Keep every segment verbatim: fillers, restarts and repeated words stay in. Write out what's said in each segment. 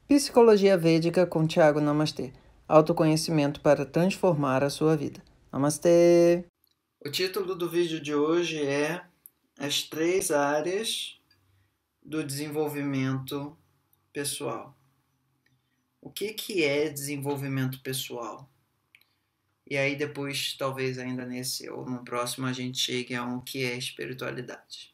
Psicologia Védica com Thiago Namastê. Autoconhecimento para transformar a sua vida. Namastê! O título do vídeo de hoje é As Três Áreas do Desenvolvimento Pessoal. O que, que é desenvolvimento pessoal? E aí depois, talvez ainda nesse ou no próximo, a gente chegue a um que é espiritualidade.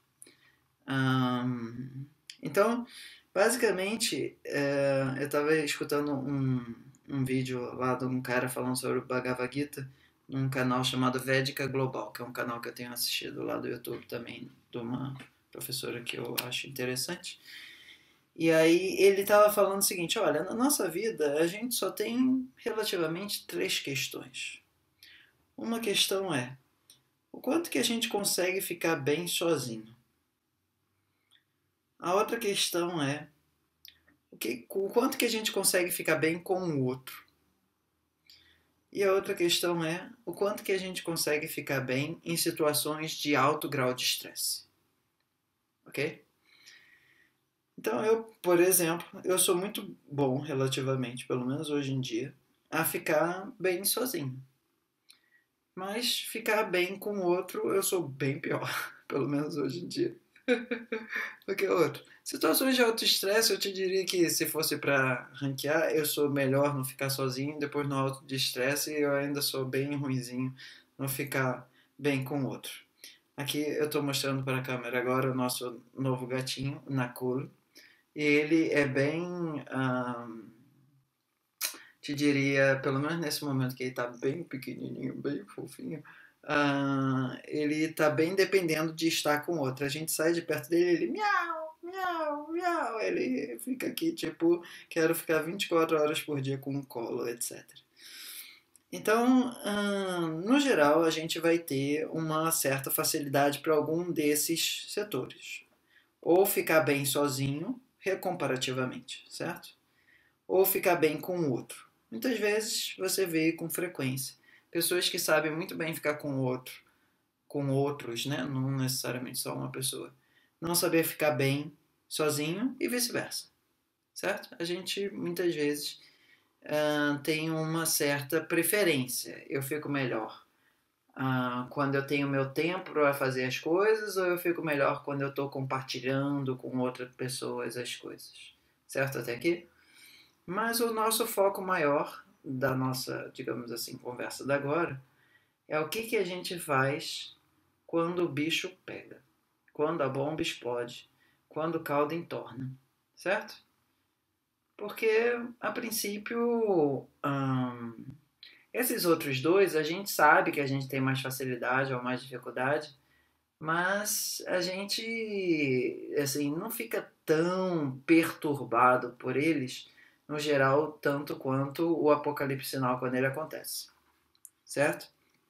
Hum, então, basicamente, é, eu estava escutando um, um vídeo lá de um cara falando sobre o Bhagavad Gita num canal chamado Védica Global, que é um canal que eu tenho assistido lá do YouTube também, de uma professora que eu acho interessante. E aí ele estava falando o seguinte, olha, na nossa vida a gente só tem relativamente três questões. Uma questão é, o quanto que a gente consegue ficar bem sozinho? A outra questão é, o, que, o quanto que a gente consegue ficar bem com o outro? E a outra questão é, o quanto que a gente consegue ficar bem em situações de alto grau de estresse. Ok? Então eu, por exemplo, eu sou muito bom relativamente, pelo menos hoje em dia, a ficar bem sozinho. Mas ficar bem com o outro eu sou bem pior, pelo menos hoje em dia. do que outro. Situações de alto estresse, eu te diria que se fosse para ranquear, eu sou melhor no ficar sozinho, depois no alto de estresse eu ainda sou bem ruinzinho no ficar bem com o outro. Aqui eu estou mostrando para a câmera agora o nosso novo gatinho, Nakul. E ele é bem, hum, te diria, pelo menos nesse momento que ele está bem pequenininho, bem fofinho, hum, ele está bem dependendo de estar com outro. A gente sai de perto dele e ele miau, miau, miau. Ele fica aqui tipo, quero ficar vinte e quatro horas por dia com um colo, etcétera. Então, hum, no geral, a gente vai ter uma certa facilidade para algum desses setores. Ou ficar bem sozinho, comparativamente, certo? Ou ficar bem com o outro. Muitas vezes você vê com frequência pessoas que sabem muito bem ficar com o outro, com outros, né? Não necessariamente só uma pessoa. Não saber ficar bem sozinho e vice-versa, certo? A gente muitas vezes uh, tem uma certa preferência. Eu fico melhor uh, quando eu tenho meu tempo para fazer as coisas, ou eu fico melhor quando eu estou compartilhando com outras pessoas as coisas, certo até aqui? Mas o nosso foco maior da nossa, digamos assim, conversa da agora é o que, que a gente faz quando o bicho pega, quando a bomba explode, quando o caldo entorna, certo? Porque, a princípio, hum, esses outros dois, a gente sabe que a gente tem mais facilidade ou mais dificuldade, mas a gente, assim, não fica tão perturbado por eles, no geral, tanto quanto o apocalipse sinal quando ele acontece, certo?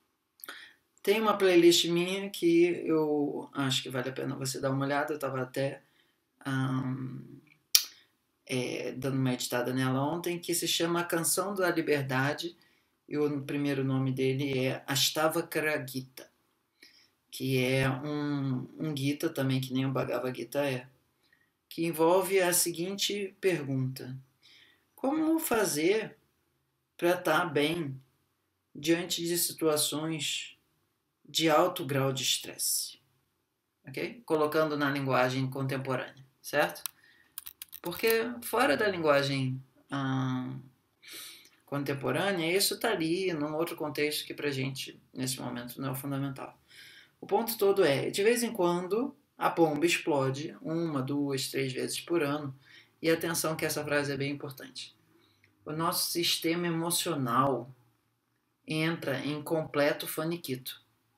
Tem uma playlist minha que eu acho que vale a pena você dar uma olhada, eu estava até um, é, dando uma editada nela ontem, que se chama A Canção da Liberdade, e o primeiro nome dele é Ashtavakra Gita, que é um, um Gita também, que nem o Bhagavad Gita é, que envolve a seguinte pergunta: como fazer para estar bem diante de situações de alto grau de estresse? Ok? Colocando na linguagem contemporânea, certo? Porque fora da linguagem hum, contemporânea, isso está ali num outro contexto que para a gente, nesse momento, não é fundamental. O ponto todo é, de vez em quando, a bomba explode uma, duas, três vezes por ano. E atenção que essa frase é bem importante. O nosso sistema emocional entra em completo faniquito.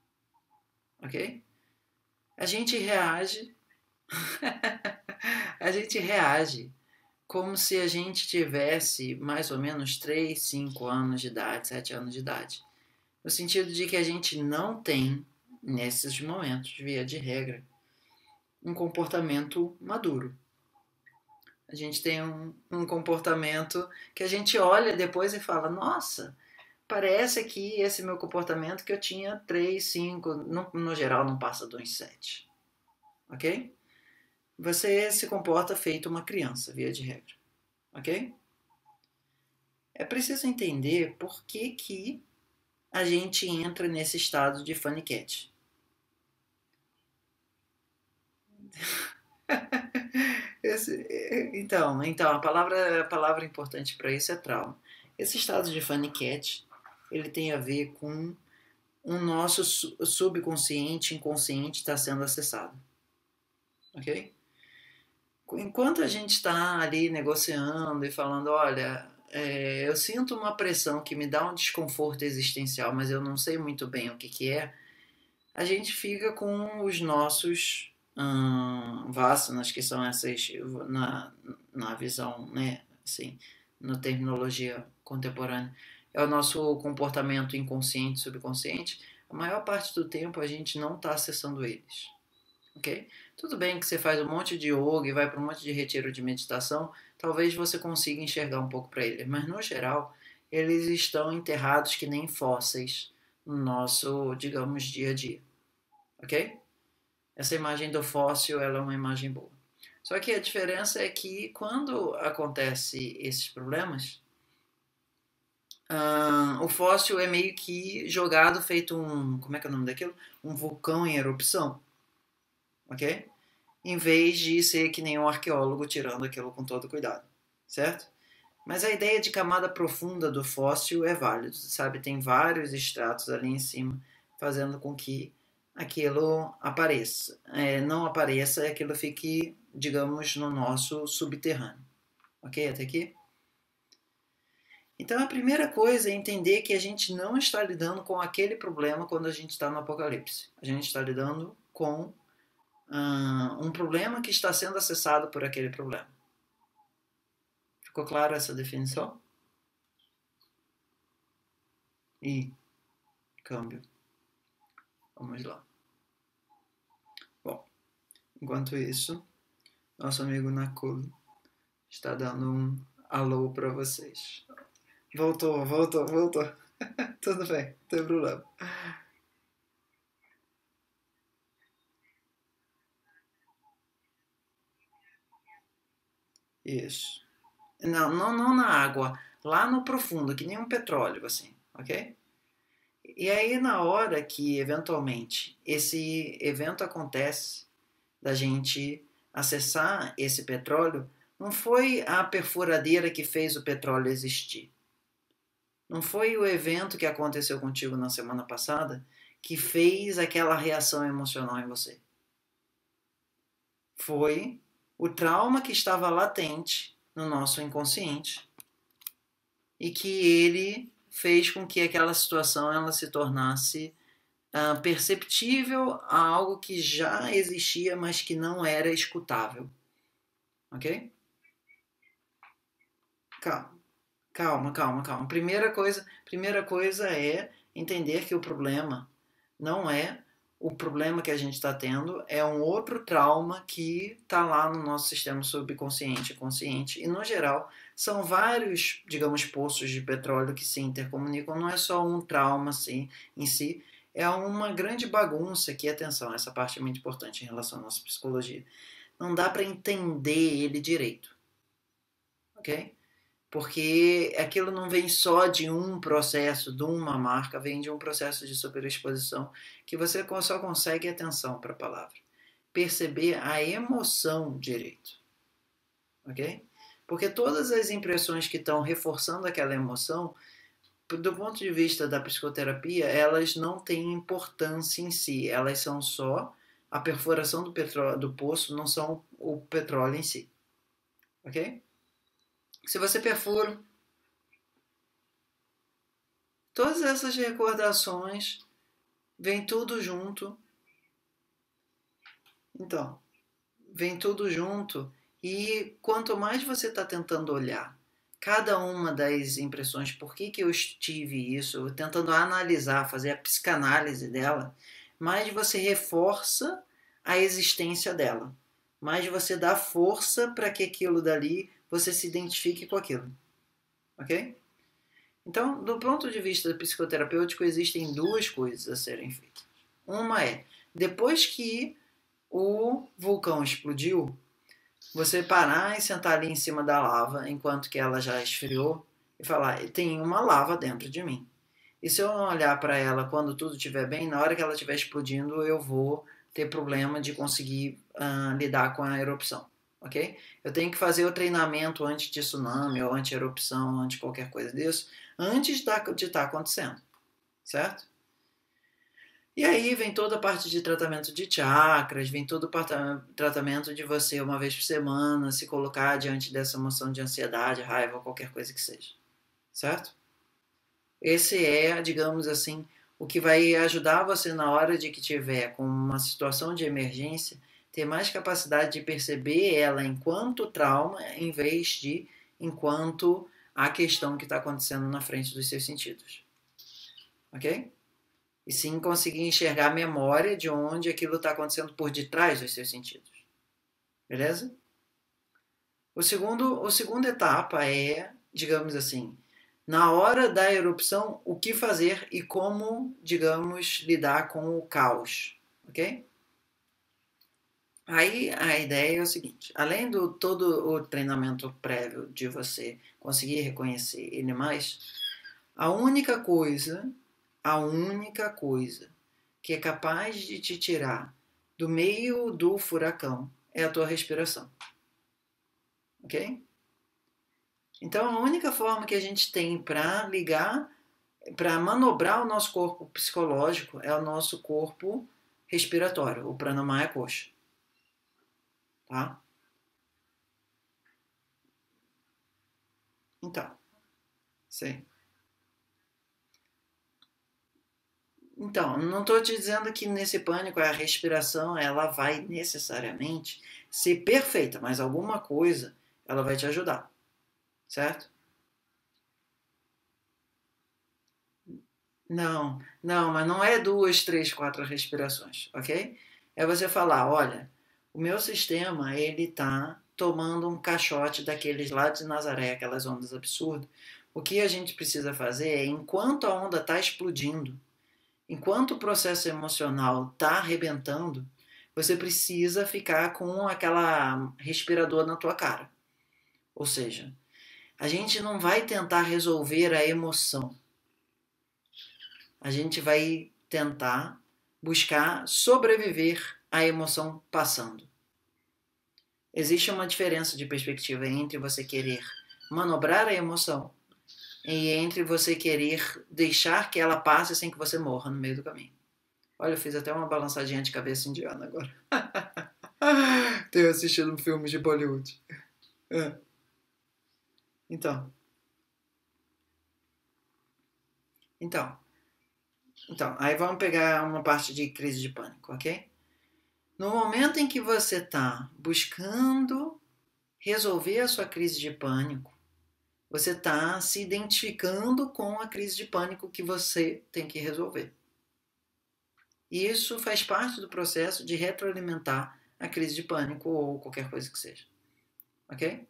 Ok? A gente reage... a gente reage como se a gente tivesse mais ou menos três, cinco anos de idade, sete anos de idade. No sentido de que a gente não tem, nesses momentos, via de regra, um comportamento maduro. A gente tem um, um comportamento que a gente olha depois e fala, nossa, parece que esse meu comportamento que eu tinha três, cinco, no, no geral não passa dos sete. Ok? Você se comporta feito uma criança, via de regra. ok? É preciso entender por que, que a gente entra nesse estado de funny cat. Esse, então, então a palavra, a palavra importante para isso é trauma. Esse estado de funny cat, ele tem a ver com o nosso subconsciente, inconsciente está sendo acessado, ok? Enquanto a gente está ali negociando e falando, olha, é, eu sinto uma pressão que me dá um desconforto existencial, mas eu não sei muito bem o que, que é, a gente fica com os nossos hum, vasanas, que são essas, na, na visão, né, assim, na terminologia contemporânea, é o nosso comportamento inconsciente, subconsciente. A maior parte do tempo a gente não está acessando eles, ok? Tudo bem que você faz um monte de yoga e vai para um monte de retiro de meditação, talvez você consiga enxergar um pouco para eles, mas no geral eles estão enterrados que nem fósseis no nosso, digamos, dia a dia, ok? Essa imagem do fóssil, ela é uma imagem boa. Só que a diferença é que quando acontece esses problemas, uh, o fóssil é meio que jogado, feito um, como é que é o nome daquilo? Um vulcão em erupção, ok? Em vez de ser que nem um arqueólogo tirando aquilo com todo cuidado, certo? Mas a ideia de camada profunda do fóssil é válida, sabe? Tem vários estratos ali em cima, fazendo com que aquilo apareça. É, não apareça e aquilo fique, digamos, no nosso subterrâneo. Ok? Até aqui? Então a primeira coisa é entender que a gente não está lidando com aquele problema quando a gente está no apocalipse. A gente está lidando com uh, um problema que está sendo acessado por aquele problema. Ficou clara essa definição? E câmbio. Vamos lá. Bom, enquanto isso, nosso amigo Nakul está dando um alô para vocês. Voltou, voltou, voltou. Tudo bem, não tem problema. Isso. Não, não, não na água, lá no profundo, que nem um petróleo, assim, ok? E aí, na hora que eventualmente esse evento acontece, da gente acessar esse petróleo, não foi a perfuradeira que fez o petróleo existir. Não foi o evento que aconteceu contigo na semana passada que fez aquela reação emocional em você. Foi o trauma que estava latente no nosso inconsciente e que ele fez com que aquela situação ela se tornasse uh, perceptível a algo que já existia, mas que não era escutável. Ok? Calma, calma, calma, calma. Primeira coisa, primeira coisa é entender que o problema não é o problema que a gente está tendo, é um outro trauma que está lá no nosso sistema subconsciente e consciente. E, no geral, são vários, digamos, poços de petróleo que se intercomunicam. Não é só um trauma assim, em si, é uma grande bagunça que, atenção, essa parte é muito importante em relação à nossa psicologia. Não dá para entender ele direito. Ok? Porque aquilo não vem só de um processo, de uma marca, vem de um processo de superexposição que você só consegue atenção para a palavra. Perceber a emoção direito. Ok? Porque todas as impressões que estão reforçando aquela emoção, do ponto de vista da psicoterapia, elas não têm importância em si, elas são só a perfuração do, petróleo, do poço, não são o petróleo em si. Ok? Se você perfura, todas essas recordações vem tudo junto. Então, vem tudo junto e quanto mais você está tentando olhar cada uma das impressões, por que, que eu tive isso, tentando analisar, fazer a psicanálise dela, mais você reforça a existência dela, mais você dá força para que aquilo dali você se identifique com aquilo. Ok? Então, do ponto de vista psicoterapêutico, existem duas coisas a serem feitas. Uma é, depois que o vulcão explodiu, você parar e sentar ali em cima da lava enquanto que ela já esfriou e falar, tem uma lava dentro de mim. E se eu não olhar para ela quando tudo estiver bem, na hora que ela estiver explodindo, eu vou ter problema de conseguir uh, lidar com a erupção, ok? Eu tenho que fazer o treinamento anti tsunami ou anti erupção, anti qualquer coisa disso, antes de estar acontecendo, certo? E aí vem toda a parte de tratamento de chakras, vem todo o tratamento de você, uma vez por semana, se colocar diante dessa emoção de ansiedade, raiva ou qualquer coisa que seja, certo? Esse é, digamos assim, o que vai ajudar você na hora de que tiver com uma situação de emergência, ter mais capacidade de perceber ela enquanto trauma, em vez de enquanto a questão que está acontecendo na frente dos seus sentidos. Ok? E sim conseguir enxergar a memória de onde aquilo está acontecendo por detrás dos seus sentidos. Beleza? O segundo, a segunda etapa é, digamos assim, na hora da erupção, o que fazer e como, digamos, lidar com o caos. Ok? Aí a ideia é o seguinte, além do todo o treinamento prévio de você conseguir reconhecer ele mais, a única coisa, a única coisa que é capaz de te tirar do meio do furacão é a tua respiração. Ok? Então a única forma que a gente tem para ligar, para manobrar o nosso corpo psicológico é o nosso corpo respiratório, o Pranamaya Kosha. Tá? Então, sim. Então, não estou te dizendo que nesse pânico a respiração ela vai necessariamente ser perfeita, mas alguma coisa ela vai te ajudar, certo? Não, não, mas não é duas, três, quatro respirações, ok? É você falar, olha, o meu sistema ele tá tomando um caixote daqueles lá de Nazaré, aquelas ondas absurdas. O que a gente precisa fazer é, enquanto a onda está explodindo, enquanto o processo emocional está arrebentando, você precisa ficar com aquela respirador na tua cara. Ou seja, a gente não vai tentar resolver a emoção. A gente vai tentar buscar sobreviver à emoção passando. Existe uma diferença de perspectiva entre você querer manobrar a emoção e entre você querer deixar que ela passe sem que você morra no meio do caminho. Olha, eu fiz até uma balançadinha de cabeça indiana agora. Tenho assistido um filme de Bollywood. É. Então. Então. Então, aí vamos pegar uma parte de crise de pânico, ok? No momento em que você está buscando resolver a sua crise de pânico, você está se identificando com a crise de pânico que você tem que resolver. E isso faz parte do processo de retroalimentar a crise de pânico ou qualquer coisa que seja. Ok?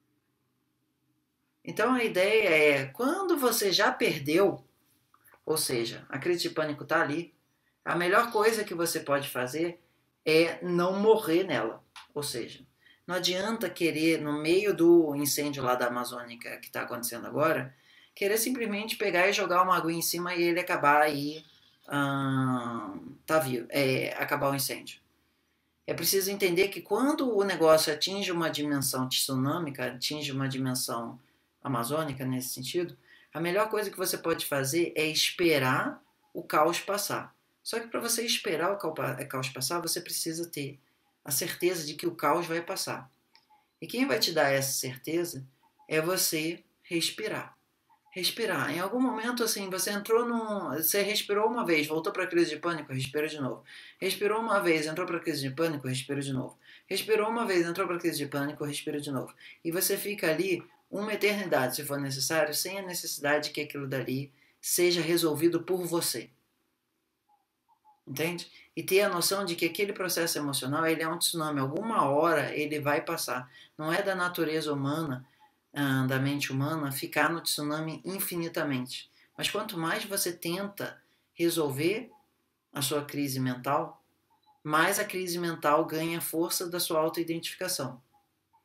Então a ideia é, quando você já perdeu, ou seja, a crise de pânico está ali, a melhor coisa que você pode fazer é não morrer nela. Ou seja, não adianta querer, no meio do incêndio lá da Amazônica que está acontecendo agora, querer simplesmente pegar e jogar uma água em cima e ele acabar aí, hum, tá vivo, é, acabar o incêndio. É preciso entender que quando o negócio atinge uma dimensão tsunâmica, atinge uma dimensão amazônica nesse sentido, a melhor coisa que você pode fazer é esperar o caos passar. Só que para você esperar o caos passar, você precisa ter a certeza de que o caos vai passar. E quem vai te dar essa certeza é você respirar. Respirar. Em algum momento, assim, você entrou num... Você respirou uma vez, voltou para a crise de pânico, respira de novo. Respirou uma vez, entrou para a crise de pânico, respira de novo. Respirou uma vez, entrou para a crise de pânico, respira de novo. E você fica ali uma eternidade, se for necessário, sem a necessidade que aquilo dali seja resolvido por você. Entende? E ter a noção de que aquele processo emocional ele é um tsunami. Alguma hora ele vai passar. Não é da natureza humana, da mente humana, ficar no tsunami infinitamente. Mas quanto mais você tenta resolver a sua crise mental, mais a crise mental ganha força da sua autoidentificação.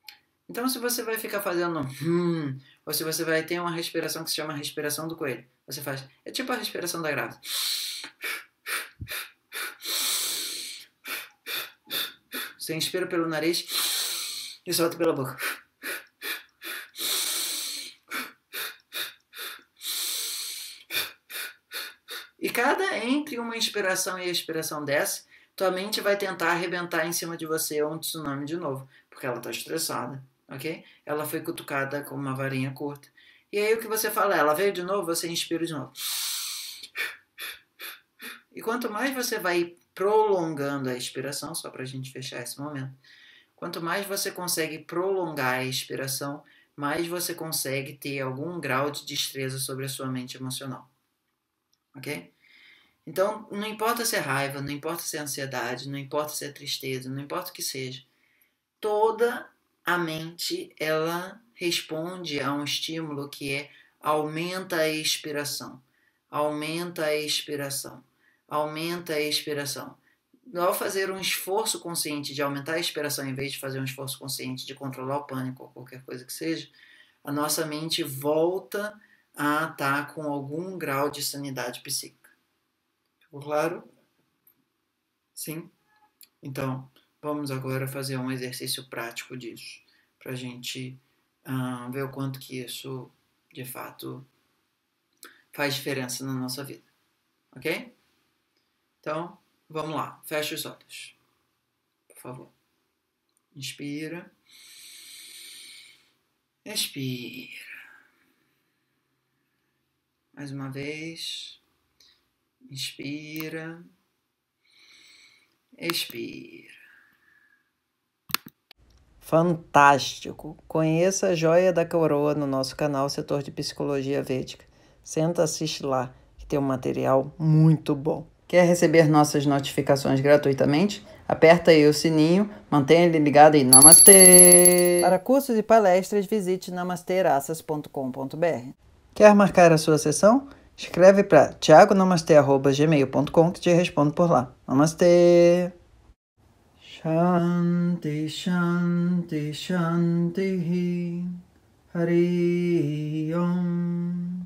Então, se você vai ficar fazendo hum, ou se você vai ter uma respiração que se chama respiração do coelho, você faz, é tipo a respiração da grávida. Você inspira pelo nariz e solta pela boca. E cada entre uma inspiração e expiração dessa, tua mente vai tentar arrebentar em cima de você um tsunami de novo, porque ela está estressada, ok? Ela foi cutucada com uma varinha curta. E aí o que você fala? Ela veio de novo, você inspira de novo. E quanto mais você vai prolongando a expiração, só para a gente fechar esse momento, quanto mais você consegue prolongar a expiração, mais você consegue ter algum grau de destreza sobre a sua mente emocional, ok? Então, não importa se é raiva, não importa se é ansiedade, não importa se é tristeza, não importa o que seja. Toda a mente, ela responde a um estímulo que é aumenta a expiração, aumenta a expiração, aumenta a expiração. Ao fazer um esforço consciente de aumentar a expiração, em vez de fazer um esforço consciente de controlar o pânico ou qualquer coisa que seja, a nossa mente volta a estar com algum grau de sanidade psíquica. Ficou claro? Sim? Então, vamos agora fazer um exercício prático disso, para a gente uh, ver o quanto que isso, de fato, faz diferença na nossa vida. Ok? Então, vamos lá. Fecha os olhos. Por favor. Inspira. Expira. Mais uma vez. Inspira. Expira. Fantástico! Conheça a Joia da Coroa no nosso canal Setor de Psicologia Védica. Senta, assiste lá, que tem um material muito bom. Quer receber nossas notificações gratuitamente? Aperta aí o sininho, mantenha ele ligado e Namastê! Para cursos e palestras, visite namasteraças ponto com ponto br. Quer marcar a sua sessão? Escreve para thiago namastê arroba gmail ponto com que te respondo por lá. Namastê! Shanti, Shanti, Shanti, Hari Om.